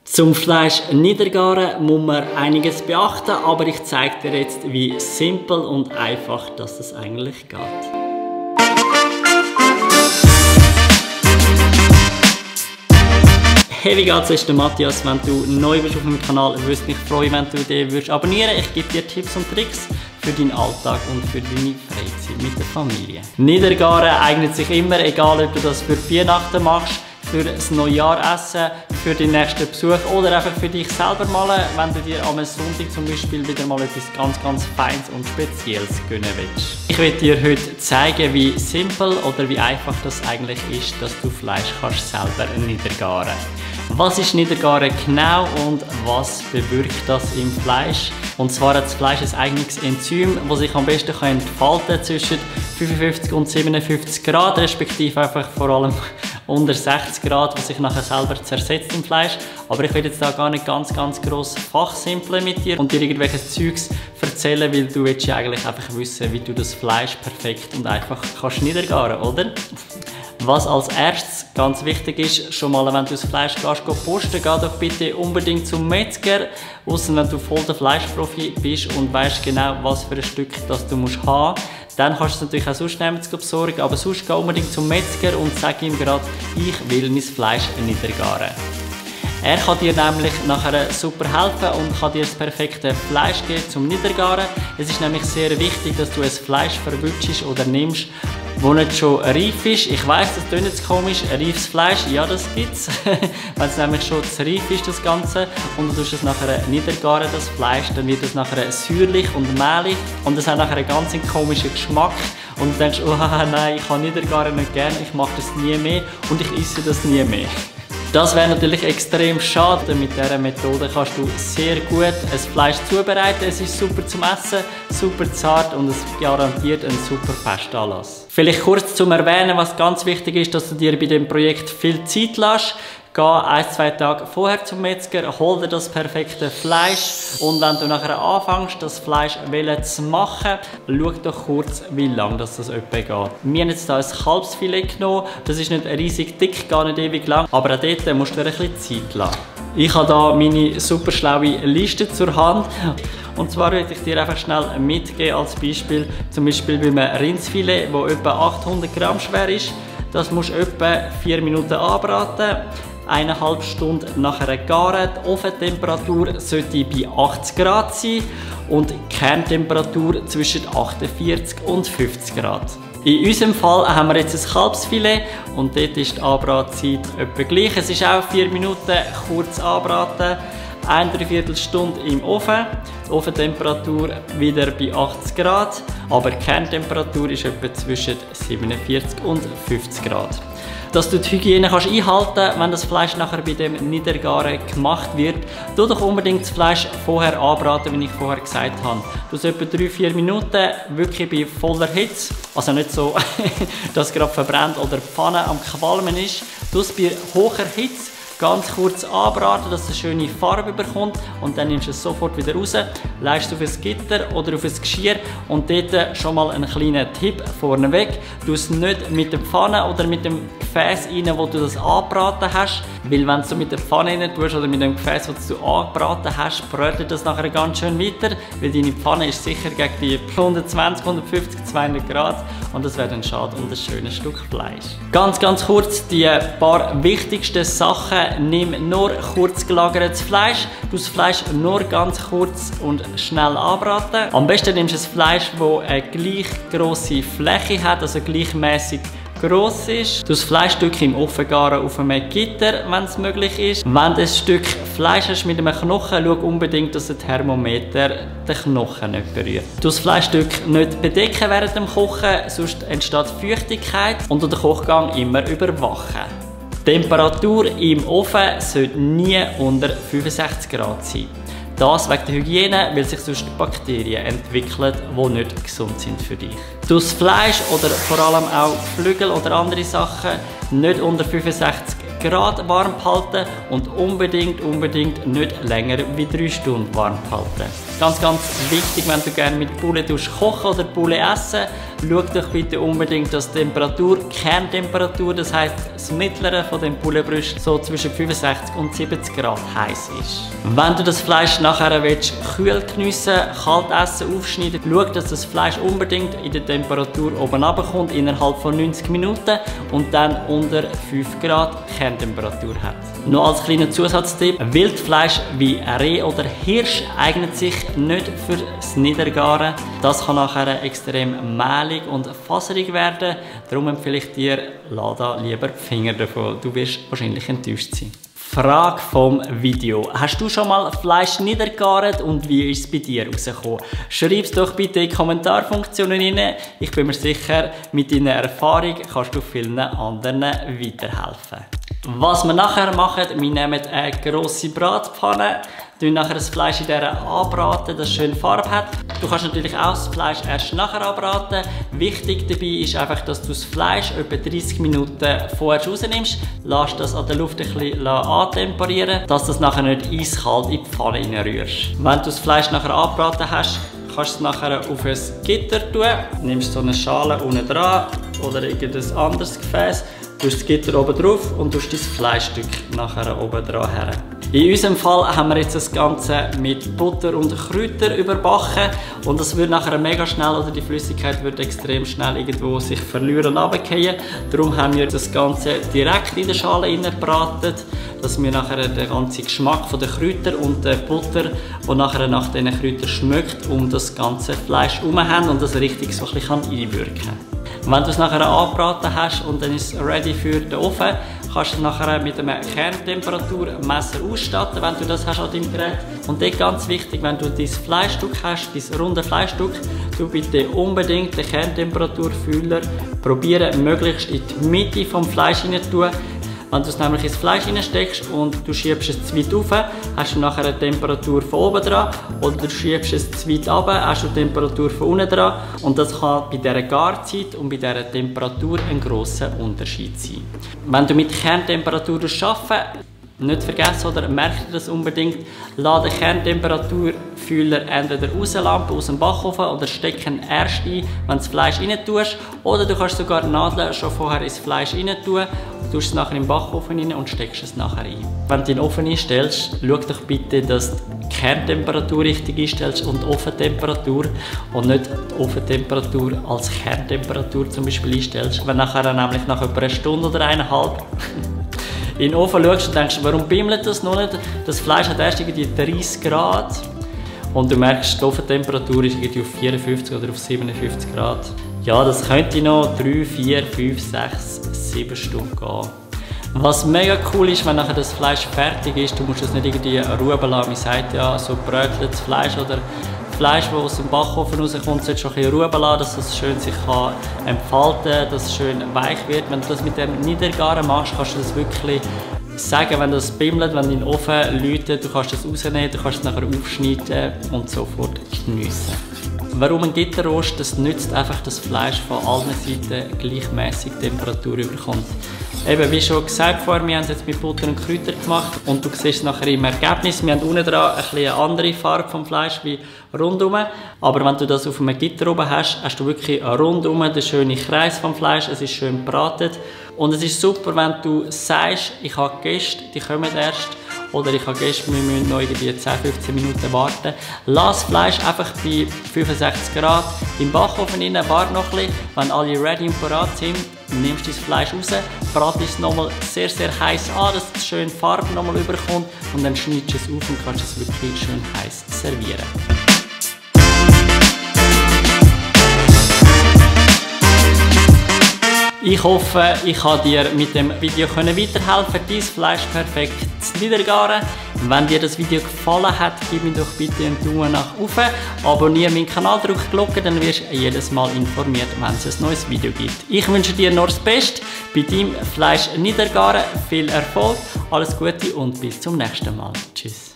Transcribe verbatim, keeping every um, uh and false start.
Zum Fleisch niedergaren muss man einiges beachten, aber ich zeige dir jetzt, wie simpel und einfach das es eigentlich geht. Hey, wie geht's? Das ist der Matthias. Wenn du neu bist auf meinem Kanal, würde ich mich freuen, wenn du den würdest abonnieren würdest. Ich gebe dir Tipps und Tricks für deinen Alltag und für deine Freizeit mit der Familie. Niedergaren eignet sich immer, egal ob du das für Weihnachten machst, für das Neujahr-Essen, für den nächsten Besuch oder einfach für dich selber mal, wenn du dir am Sonntag zum Beispiel wieder mal etwas ganz, ganz Feines und Spezielles gönnen willst. Ich werde dir heute zeigen, wie simpel oder wie einfach das eigentlich ist, dass du Fleisch kannst selber niedergaren. Was ist Niedergaren genau und was bewirkt das im Fleisch? Und zwar hat das Fleisch ein eigenes Enzym, das sich am besten entfalten kann zwischen fünfundfünfzig und siebenundfünfzig Grad, respektive einfach vor allem unter sechzig Grad, was sich nachher selber zersetzt im Fleisch. Aber ich will jetzt da gar nicht ganz, ganz gross fachsimpeln mit dir und dir irgendwelches Zeugs erzählen, weil du willst ja eigentlich einfach wissen, wie du das Fleisch perfekt und einfach kannst niedergaren, oder? Was als erstes ganz wichtig ist, schon mal, wenn du das Fleisch gehst, posten, geh doch bitte unbedingt zum Metzger, ausser wenn du voll der Fleischprofi bist und weißt genau, was für ein Stück das du musst haben. Dann kannst du es natürlich auch sonst nehmen zu besorgen, aber sonst geh unbedingt zum Metzger und sag ihm gerade, ich will mein Fleisch niedergaren. Er kann dir nämlich nachher super helfen und kann dir das perfekte Fleisch geben zum Niedergaren. Es ist nämlich sehr wichtig, dass du ein Fleisch verwutschst oder nimmst, wo nicht schon reif ist. Ich weiss, das klingt jetzt komisch, reifes Fleisch, ja, das gibt's. Wenn es nämlich schon zu reif ist, das Ganze, und du tust es nachher niedergaren, das Fleisch, dann wird es nachher säuerlich und mehlig und es hat nachher einen ganz komischen Geschmack. Und du denkst, oh nein, ich kann Niedergaren nicht gerne, ich mache das nie mehr und ich esse das nie mehr. Das wäre natürlich extrem schade. Mit dieser Methode kannst du sehr gut ein Fleisch zubereiten. Es ist super zum Essen, super zart und es garantiert einen super Festanlass. Vielleicht kurz zum Erwähnen, was ganz wichtig ist, dass du dir bei dem Projekt viel Zeit lässt. Geh ein, zwei Tage vorher zum Metzger, hol dir das perfekte Fleisch und wenn du nachher anfängst, das Fleisch zu machen, schau doch kurz, wie lange das, das etwa geht. Wir haben jetzt hier ein Kalbsfilet genommen, das ist nicht riesig dick, gar nicht ewig lang, aber auch dort musst du dir ein bisschen Zeit lassen. Ich habe hier meine super schlaue Liste zur Hand. Und zwar würde ich dir einfach schnell mitgeben als Beispiel, zum Beispiel bei einem Rindsfilet, das etwa achthundert Gramm schwer ist. Das musst du etwa vier Minuten anbraten. Eineinhalb Stunden nachher garen. Die Ofentemperatur sollte bei achtzig Grad sein und die Kerntemperatur zwischen achtundvierzig und fünfzig Grad. In unserem Fall haben wir jetzt ein Kalbsfilet und dort ist die Anbratzeit etwa gleich. Es ist auch vier Minuten kurz anbraten, eine Dreiviertelstunde im Ofen. Die Ofentemperatur wieder bei achtzig Grad, aber die Kerntemperatur ist etwa zwischen siebenundvierzig und fünfzig Grad. Dass du die Hygiene kannst einhalten kannst, wenn das Fleisch nachher bei dem Niedergaren gemacht wird, tu doch unbedingt das Fleisch vorher anbraten, wie ich vorher gesagt habe. Du sollst etwa drei bis vier Minuten wirklich bei voller Hitze, also nicht so, dass es gerade verbrennt oder die Pfanne am Qualmen ist, tu es bei hoher Hitze ganz kurz anbraten, dass es eine schöne Farbe bekommt und dann nimmst du es sofort wieder raus, legst es auf ein Gitter oder auf ein Geschirr und dort schon mal einen kleinen Tipp vorneweg. Du es nicht mit der Pfanne oder mit dem Gefäß rein, wo du das angebraten hast, weil wenn du mit der Pfanne rein tust oder mit dem Gefäß, das du angebraten hast, brötelt das nachher ganz schön weiter, weil deine Pfanne ist sicher gegen die hundertzwanzig, hundertfünfzig, zweihundert Grad und das wäre dann schade um ein schönes Stück Fleisch. Ganz, ganz kurz die paar wichtigsten Sachen. Nimm nur kurz gelagertes Fleisch, du das Fleisch nur ganz kurz und schnell anbraten. Am besten nimmst du ein Fleisch, das eine gleich grosse Fläche hat, also gleichmäßig gross ist. Du das Fleischstück im Ofen garen auf einem Gitter, wenn es möglich ist. Wenn du ein Stück Fleisch hast mit einem Knochen, schau unbedingt, dass der Thermometer den Knochen nicht berührt. Du das Fleischstück nicht bedecken während dem Kochen, sonst entsteht Feuchtigkeit und den Kochgang immer überwachen. Die Temperatur im Ofen sollte nie unter fünfundsechzig Grad sein. Das wegen der Hygiene, weil sich sonst Bakterien entwickeln, die nicht gesund sind für dich. Du das Fleisch oder vor allem auch Flügel oder andere Sachen nicht unter fünfundsechzig Grad warm halten und unbedingt, unbedingt nicht länger wie drei Stunden warm halten. Ganz, ganz wichtig, wenn du gerne mit Poulet kochen oder Poulet essen, schau doch bitte unbedingt, dass die Temperatur, Kerntemperatur, das heisst das Mittlere von dem Pouletbrust, so zwischen fünfundsechzig und siebzig Grad heiß ist. Wenn du das Fleisch nachher willst, kühl geniessen, kalt essen, aufschneiden, schau, dass das Fleisch unbedingt in der Temperatur oben runterkommt, innerhalb von neunzig Minuten und dann unter fünf Grad Kerntemperatur hat. Noch als kleiner Zusatztipp, Wildfleisch wie Reh oder Hirsch eignet sich nicht für das Niedergaren. Das kann nachher extrem mehlig und faserig werden. Darum empfehle ich dir, lass da lieber die Finger davon. Du wirst wahrscheinlich enttäuscht sein. Frage vom Video. Hast du schon mal Fleisch niedergart und wie ist es bei dir rausgekommen? Schreib es doch bitte in die Kommentarfunktion rein. Ich bin mir sicher, mit deiner Erfahrung kannst du vielen anderen weiterhelfen. Was wir nachher machen, wir nehmen eine grosse Bratpfanne, tun nachher das Fleisch in dieser anbraten, das schön Farbe hat. Du kannst natürlich auch das Fleisch erst nachher anbraten. Wichtig dabei ist einfach, dass du das Fleisch etwa dreißig Minuten vorher rausnimmst, lässt das an der Luft ein bisschen antemperieren, dass du das nachher nicht eiskalt in die Pfanne reinrührst. Wenn du das Fleisch nachher angebraten hast, kannst du es nachher auf ein Gitter tun, nimmst so eine Schale unten dran oder irgendein anderes Gefäß, tust das Gitter oben drauf und tust das Fleischstück nachher oben dran her. In unserem Fall haben wir jetzt das Ganze mit Butter und Kräutern überbacken und das wird nachher mega schnell, oder die Flüssigkeit wird extrem schnell irgendwo sich verlieren und runterfallen. Darum haben wir das Ganze direkt in der Schale reingebraten, dass wir nachher den ganzen Geschmack von den Kräutern und der Butter, die nachher nach diesen Kräutern schmeckt, um das ganze Fleisch herum haben und das richtig so ein bisschen einwirken kann. Wenn du es nachher angebraten hast und dann ist es ready für den Ofen, kannst du es nachher mit einem Kerntemperaturmesser ausstatten, wenn du das hast an deinem Gerät. Und dort ganz wichtig, wenn du dein Fleischstück hast, dein runde Fleischstück, du bitte unbedingt den Kerntemperaturfühler probieren, möglichst in die Mitte vom Fleisch hinein tun. Wenn du es nämlich ins Fleisch reinsteckst und du schiebst es zu weit rauf, hast du nachher eine Temperatur von oben dran, oder du schiebst es zu weit runter, hast du die Temperatur von unten dran, und das kann bei dieser Garzeit und bei dieser Temperatur ein grosser Unterschied sein. Wenn du mit Kerntemperatur arbeitest, nicht vergessen oder merkt ihr das unbedingt, lass den Kerntemperaturfühler entweder rauslampen aus dem Backofen oder steck ihn erst ein, wenn du das Fleisch rein tust. Oder du kannst sogar die Nadeln schon vorher ins Fleisch rein tun, tust es nachher im Backofen rein und steckst es nachher ein. Wenn du den Ofen einstellst, schau doch bitte, dass du die Kerntemperatur richtig einstellst und die Ofentemperatur und nicht die Ofentemperatur als Kerntemperatur zum Beispiel einstellst. Wenn nachher nämlich nach etwa einer Stunde oder eineinhalb in den Ofen schaust und denkst, warum bimmelt das noch nicht? Das Fleisch hat erst irgendwie dreißig Grad und du merkst, die Ofentemperatur ist irgendwie auf vierundfünfzig oder auf siebenundfünfzig Grad. Ja, das könnte noch drei, vier, fünf, sechs, sieben Stunden gehen. Was mega cool ist, wenn nachher das Fleisch fertig ist, du musst es nicht irgendwie ruhen lassen. Man sagt ja, so bröteltes Fleisch oder Fleisch, das aus dem Backofen rauskommt, sollte schon ein bisschen ruhen lassen, dass es schön sich kann entfalten kann, dass es schön weich wird. Wenn du das mit dem Niedergaren machst, kannst du das wirklich sagen, wenn das bimmelt, wenn du in den Ofen läutet, du kannst das rausnehmen, du kannst es nachher aufschneiden und sofort geniessen. Warum ein Gitterrost? Das nützt einfach, dass das Fleisch von allen Seiten gleichmäßig Temperatur bekommt. Eben, wie schon gesagt vorher, wir haben es jetzt mit Butter und Kräuter gemacht und du siehst es nachher im Ergebnis. Wir haben unten dran eine andere Farbe vom Fleisch wie rundum. Aber wenn du das auf einem Gitter oben hast, hast du wirklich rundum den schönen Kreis vom Fleisch. Es ist schön gebraten. Und es ist super, wenn du sagst, ich habe Gäste, die kommen erst. Oder ich habe Gäste, wir müssen noch irgendwie zehn, fünfzehn Minuten warten. Lass das Fleisch einfach bei fünfundsechzig Grad im Backofen rein, warte noch ein bisschen. Wenn alle ready und parat sind, nimmst du das Fleisch raus, bratest es nochmal sehr, sehr heiß an, dass es schön Farbe nochmal überkommt und dann schneidest du es auf und kannst es wirklich schön heiß servieren. Ich hoffe, ich konnte dir mit dem Video weiterhelfen, dein Fleisch perfekt zu niedergaren. Wenn dir das Video gefallen hat, gib mir doch bitte einen Daumen nach oben, abonniere meinen Kanal, drück die Glocke, dann wirst du jedes Mal informiert, wenn es ein neues Video gibt. Ich wünsche dir nur das Beste bei deinem Fleisch niedergaren, viel Erfolg, alles Gute und bis zum nächsten Mal. Tschüss.